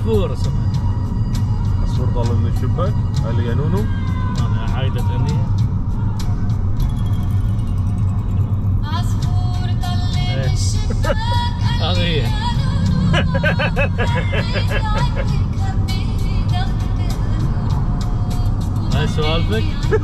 عصفور اسمه. عصفور طالع من الشباك. قال يا نونو انا عايده تغنيها. عصفور طل من الشباك. هذه هي. هاي سوالفك؟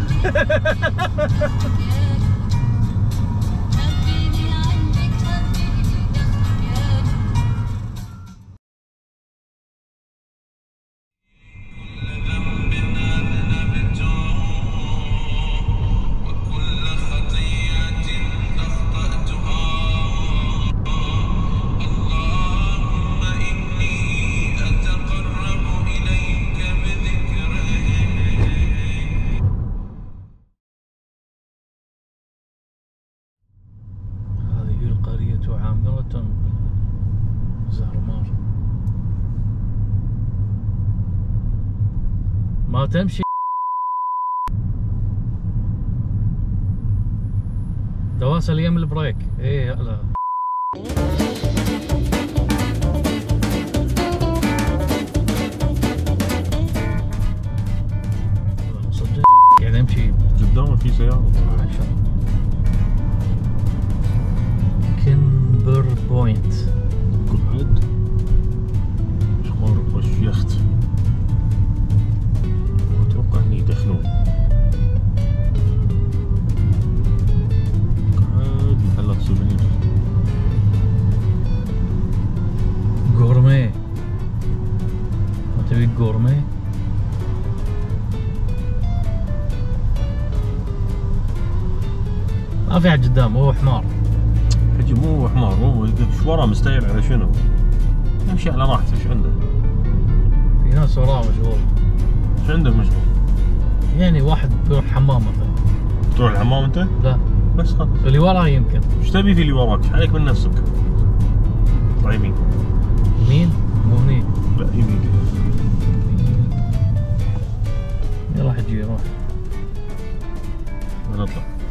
عامرة زهرمار ما تمشي. دواصل يم البريك. ايه لا صدق يعني امشي قدامه في سيارة. كمبر بوينت. قعد شمار وش يخت. اتوقع اني يدخلون. قعد محلات سوفينير. غورميه. ما تبي غورميه؟ ما في حد قدام. هو حمار. حجي مو حمار. هو ايش وراه مستعجل على شنو؟ يمشي على راحته. ايش عنده؟ في ناس وراه مشغول. ايش عندك مشغول؟ يعني واحد بيروح حمام مثلا. تروح الحمام انت؟ لا بس خلاص. اللي وراه يمكن. ايش تبي في اللي وراك؟ ايش عليك من نفسك؟ طلع يمين. يمين؟ مو هني. لا يمين. يلا حجي روح. نطلع.